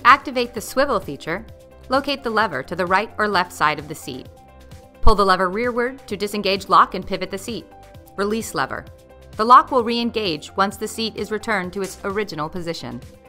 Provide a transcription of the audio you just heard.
activate the swivel feature, locate the lever to the right or left side of the seat. Pull the lever rearward to disengage lock and pivot the seat. Release lever. The lock will re-engage once the seat is returned to its original position.